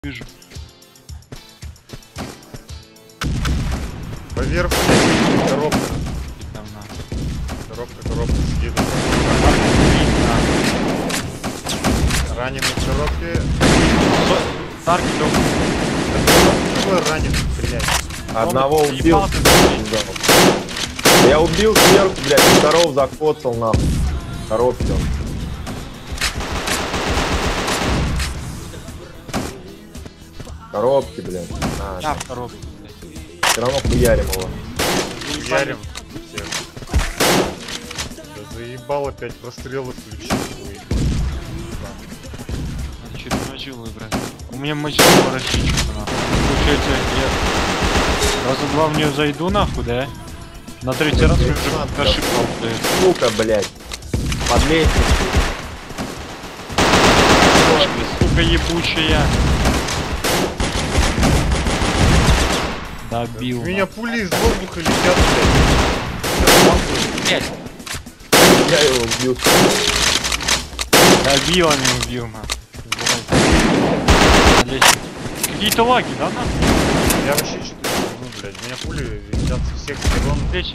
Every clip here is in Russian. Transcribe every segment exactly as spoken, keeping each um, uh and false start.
Вижу. Поверху коробка. Там на. Коробка, коробка сидит. Раненый в коробке. Тарки дома. Какой раненый, блядь? Одного Он убил. ебался, Я убил сверху, блядь, второго закоцал нахуй. Коробки он. Коробки, блядь. А, Я в коробке. все равно хуярим его. Ярим всех. Да заебал опять прострелы включить. Надо что-то мочилу выбрать. У меня мочилу расчищу нахуй. Получается, я раза два в нее зайду нахуй, да? На третий раз уже ошибка, блядь. Сука, блядь. Под лестницей. Сука ебучая. Добил. У меня пули из воздуха летят, блядь. Блять. Я его убил. Добил, а не убил, на. Какие-то лаги, да, на? Я вообще что-то не знаю, блядь. У меня пули летят со всех сторон. Лечи.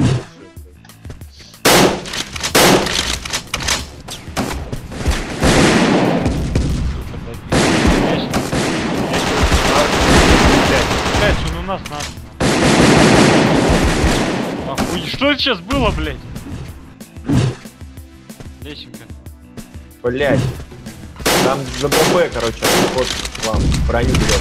Блять, он у нас надо. Охуеть, что это сейчас было, блять? Лещенко. Блядь. Там за БП, короче, вот вам броню берет.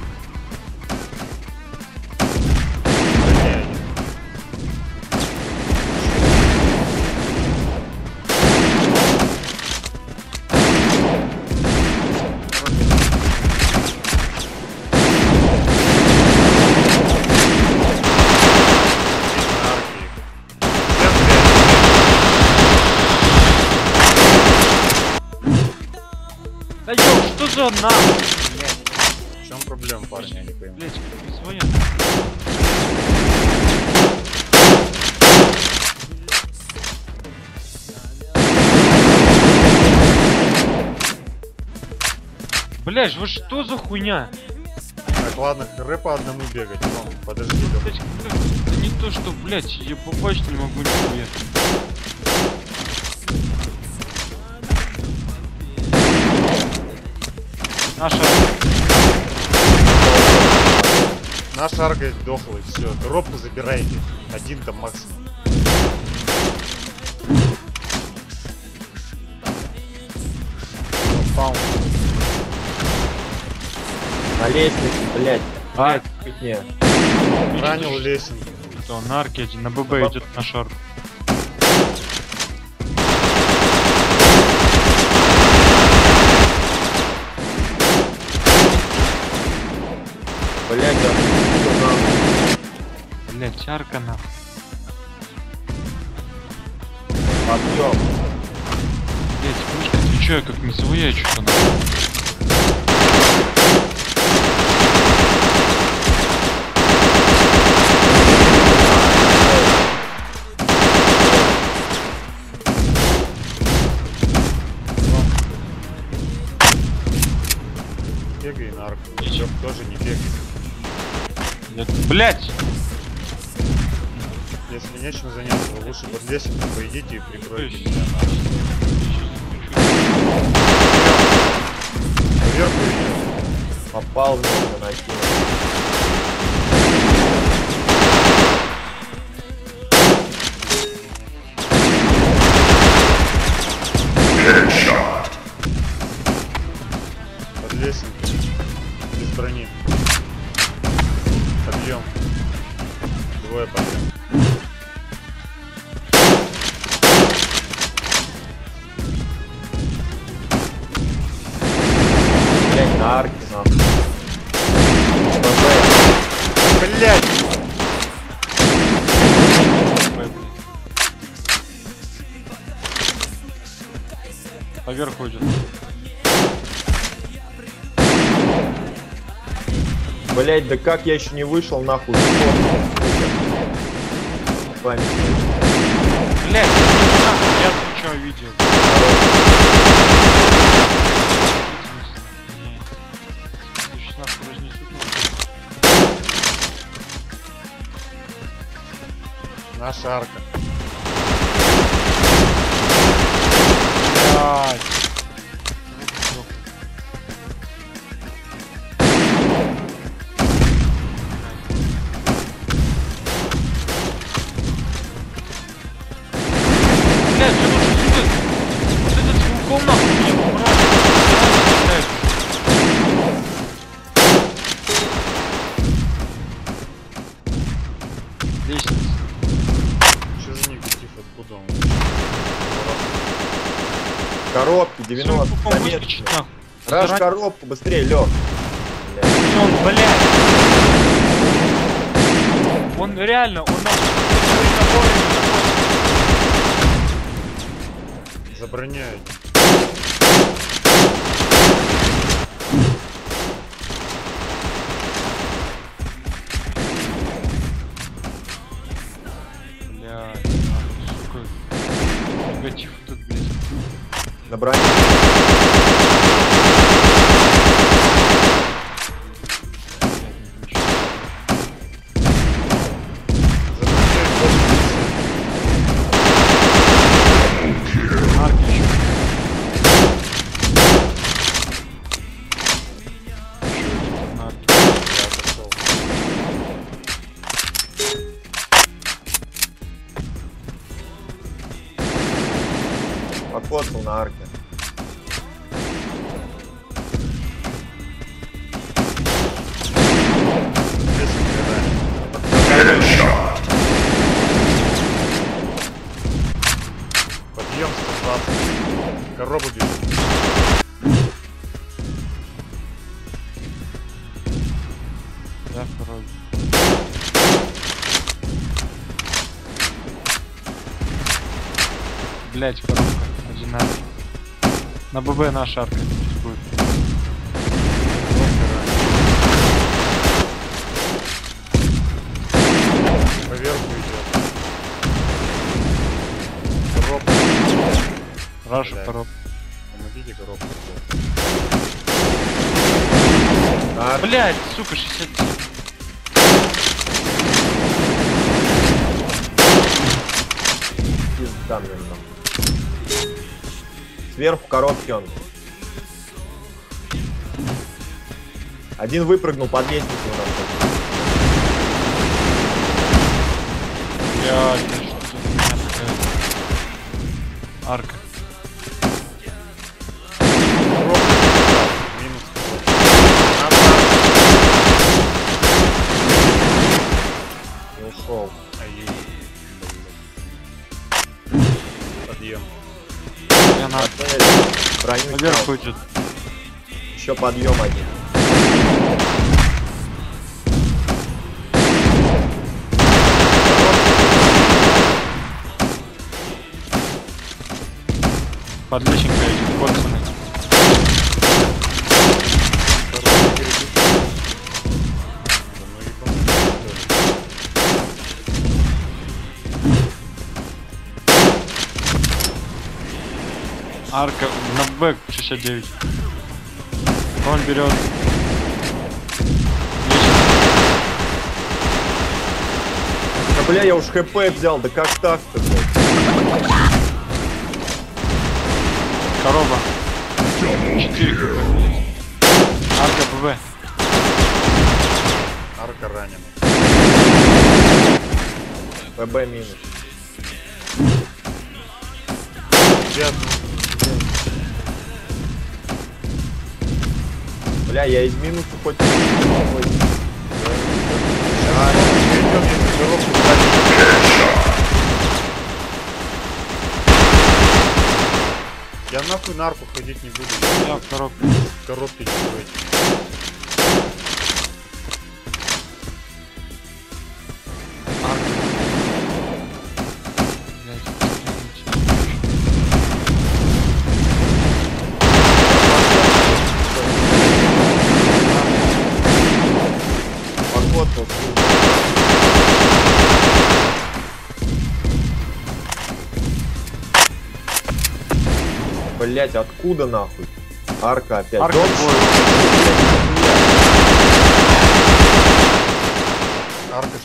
Да ёп, что за нахуй? В чем проблема, парни, я не пойму. Блять, как своя. Блять, вы что за хуйня? Так, ладно, рэп по одному бегать. Ну, подожди, Лёха. Блять, это не то, что, блять, я попасть не могу нихуя. Наша. Наш аргой дохлый, все, коробку забирайте. Один там максимум. Паун. На лестнице, блядь. А, Не. Ранил лесенку. что, на аркеде, на ББ идет на шар. Блядь, да. Блять, арка на. Подъем. Блять, пушка, отвечаю как не своя, что-то нахуй. Бегай на арку. Лёх тоже не бегай. Блять! Если нечем заняться, вы лучше под лесенку поедите и прикройте меня. Наверху идет. Попал в него, накинул. Под лесенку. Без брони. Подъем. Двое подъем. Блядь, на арке, нахуй. Блять! Поверху идет. Блядь, да как я еще не вышел, нахуй. С вами. Блять, я отвечаю видео. нахуй разнесут. Наша арка. Блядь. Блядь, что лучше сюда? Вот этот звуком нахуй мне убрал. Лестница. Что за негатив? Откуда он? Коробки, девяносто. Звуком заметки. выскочить нахуй. Раш Зарать- коробку, быстрее, Лёг. Он, блядь. Он реально, он нахуй. Заброняют. Блядь, сука. Негатив тут, блядь. На броне. Арки еще. Я отошел. Покоцал на арке. Здесь убираем. Подъем сто двадцать. Коробу бежит. Да, вроде. Блять, коробка. Одинаково. На ББ наша арка сейчас будет. Поверху идет. Коробка. Раша Блядь. коробка. Помогите коробку. Арка. Блять, сука, шестьдесят семь. Пизда мне нахуй. Сверху коробки он. Один выпрыгнул под лестницу у нас. Блять, да что за хуйня такая? Арка. Коробка. Минус. Назад. Не ушел. Ай-яй. Подъем. Я на Отель. Броню наверх снял. идет. Еще подъем один. Под личинкой этих Кольцами. Коробка перебита. Да ну ебаный, что ли. Арка на бэк шестьдесят девять. Он берет. Да бля, я уж хп взял, да как так-то, блядь? Короба. четыре хп. Арка ББ. Арка ранена. ПБ минус. Ребят, Бля, я из минуса хоть... а, идем, если коробку дальше. Я нахуй на арку ходить не буду. Я в коробку. В коробке не быть. Арка. Блядь, Поход тут. Блять, откуда нахуй? Арка опять. Арка Дом, двое. что ли?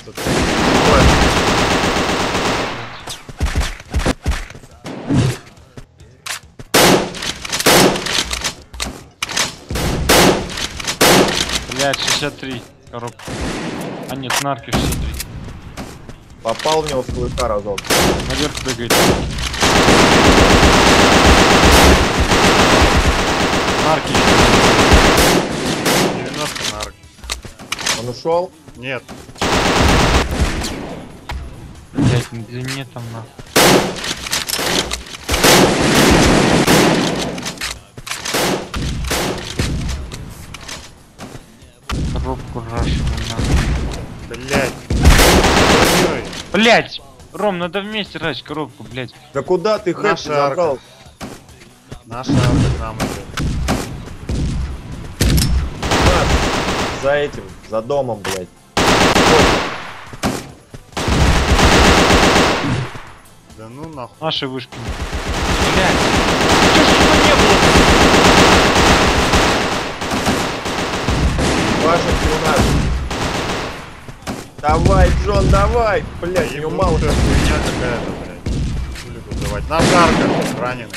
Смотри. Ой, Блять, шестьдесят три коробка. А нет, нарки шестьдесят три. Попал в него с клыка разок. Наверх бегает. Нарки. девяносто нарк. Он ушел? Нет. Блять, на длине там на. Коробку рашиваю на. Блять. Ой, Блять! Ром, надо вместе рать коробку, блять. Да куда ты хэп Наша арка. забрал? наша арка к нам идет. Наш. За этим, за домом, блядь. Да ну нахуй. Наши вышки. Блять! Чё ж его не было? Ваша у нас. Давай, Джон, давай! Блядь, у него мало. Ебанутая хуйня какая-то, блядь. Хули тут давать. Наша арка раненый.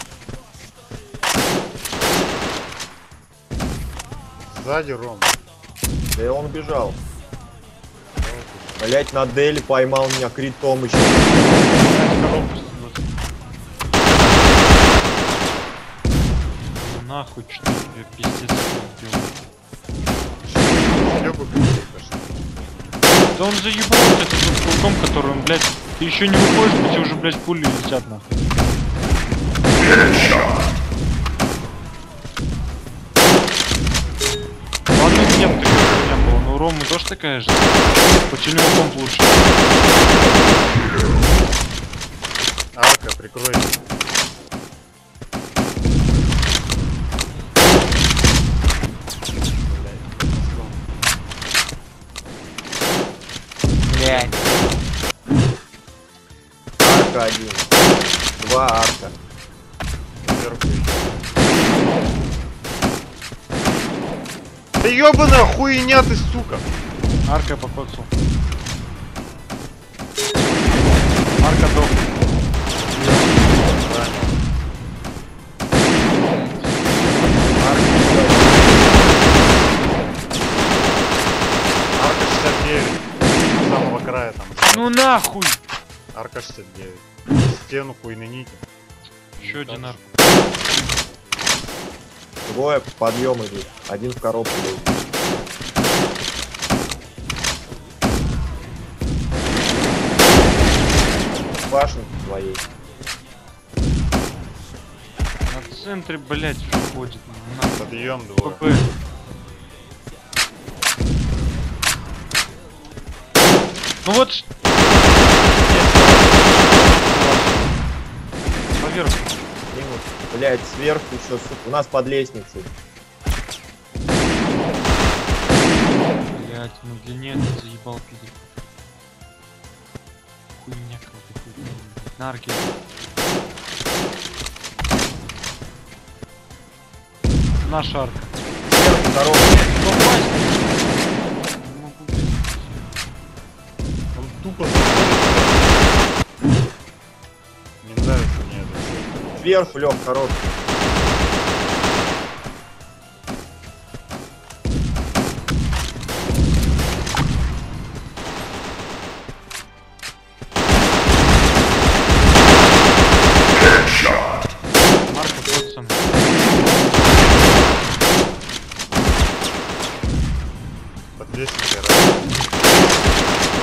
Сзади Ром. Да и он бежал. Блять, на Дели поймал меня критом еще. Коробку сносит. Ну нахуй, что я пиздец сделал. Ёбы какие-то, что ли. Да он заебал вот этот вот кулком, который он, блядь, ты еще не выходишь, по тебе уже, блядь, пули летят нахуй. Ладно, нет такой хуйня была, но у Ромы тоже такая же. Почему у него комп лучше? Арка, прикрой. Блядь. Арка один. Два арка. Сверху идет. Да ёбаная хуйня ты, сука! Арка покоцал. Арка дох. Арка шестьдесят девять. С самого края там. Ну нахуй! Арка шестьдесят девять. Стену хуйныните. Еще один арка. Двое в подъем идут. Один в коробку идет. Башенки твоей. На центре, блядь, уже ходит. На. Подъем двое. ПП. Ну вот. ш- Поверх. Минус. Блять, сверху еще, сука. У нас под лестницей. Блять, ну длине ты заебал пиздец. Хуйня какая-то хуйня. Нарки. Наша арка. Сверху здорово. Попасть. Не могу, блядь. Он тупо заходит. Не нравится мне это. Сверху, Лёх, коробку. Марка Потсон. Под лестницей раз.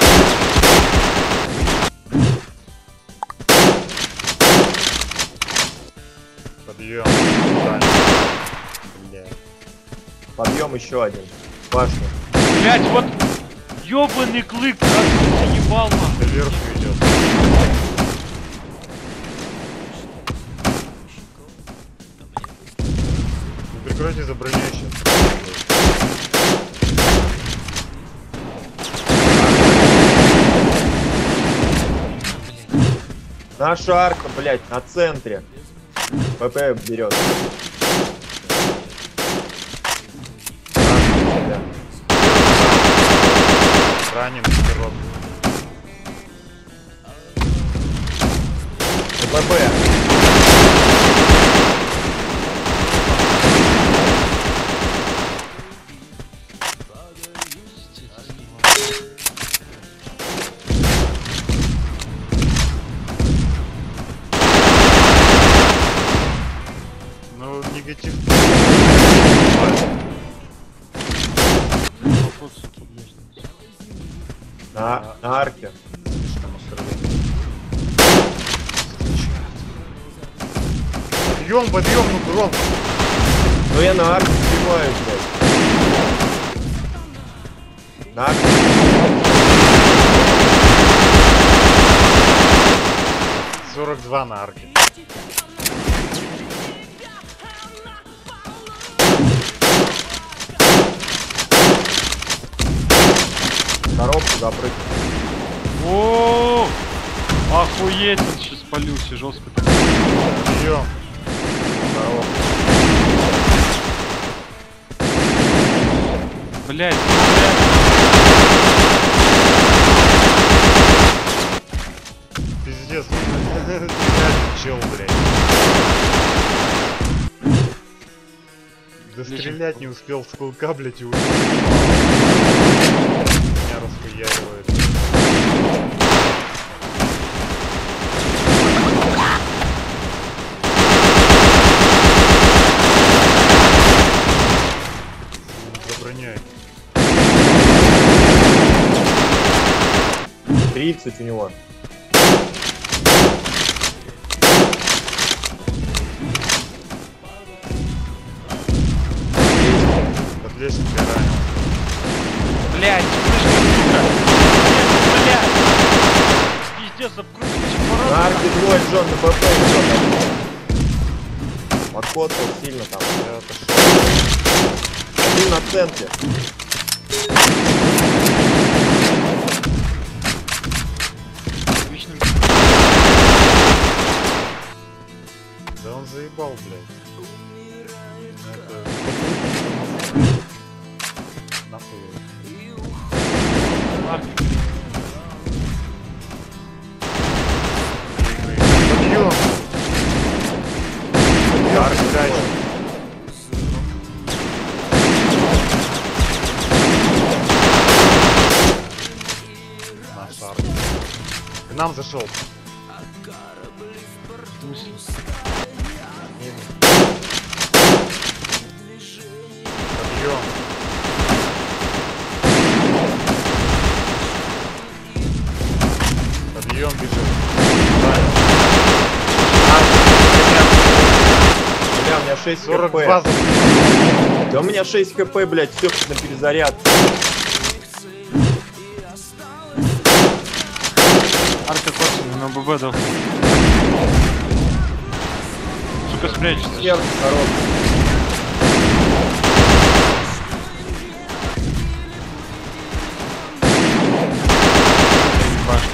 Подъем. Блядь. Подъем еще один. Башня. Блять, вот ёбаный клык, как ты заебал нахуй. Сверху идет. Ну прикройте за броней сейчас. Наша арка, блять, на центре. ПП берет. Ранен в коробке. хп. Ну, негатив. На, на арке. Слишком оскорбление. Подъем, подъем, ну громко. Ну я на арке сбиваю, блядь. На арке. сорок два на арке. Коробку запрыгнул. О, охуеть, он сейчас спалился жестко. Подъем. Коробку. Блять, Пиздец. Чел, блядь. Да стрелять не успел с кулка, блядь, и уже. Меня расхуяривает. За броней. тридцать у него. Под лестницей ранил. блять, слышно, сука. Блять, пиздец, обкрутился На аппарат. арке двое, Джон, на БП еще там. Подкотал сильно там. Я отошел. Один на центре. Отлично. Да он заебал, блядь. Это... Нахуй. Марк, Подъем! Подъем, блядь. Наш арк. К нам зашел. в смысле? Подъем. Подъем бежит. Бля, у меня шесть сорок хп. два. Да у меня шесть хп, блядь, все на перезаряд. Арка коцана на ББ дал. Сука, спрячься. Сердце хороший. Башня.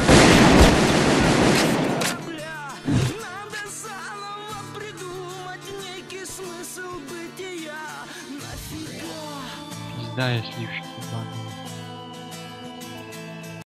Надо заново придумать некий смысл бытия. Нафига? Пизда я сливчик.